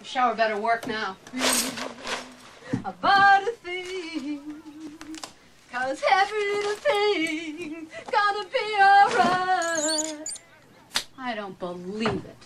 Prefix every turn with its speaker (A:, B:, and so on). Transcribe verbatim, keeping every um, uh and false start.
A: Shower better work now. About a thing, cause every little thing gonna be alright. I don't believe it.